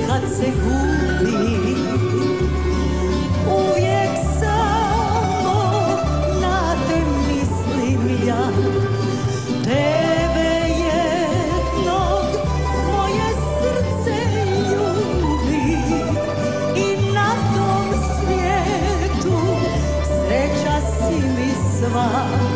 kad se gubi, uvijek samo na te mislim ja. Tebe jednog moje srce ljubi i na tom svijetu sreća si mi sva.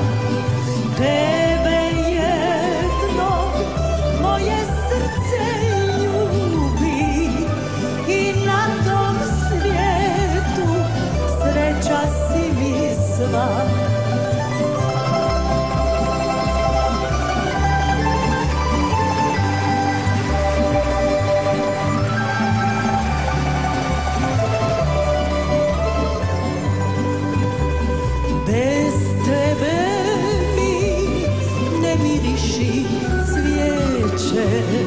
Tebe jednog moje srce ljubi i na tom svijetu sreća si mi sva. Bez tebe mi ne miriši cvijeće,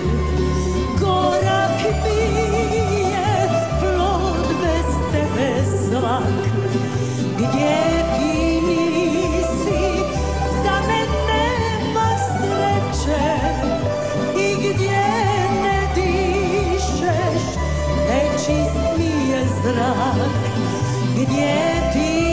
korak mi je plod bez tebe svak. Gdje ti nisi, za mene nema sreće i gdje ne dišeš, nečist mi je zrak. Gdje ti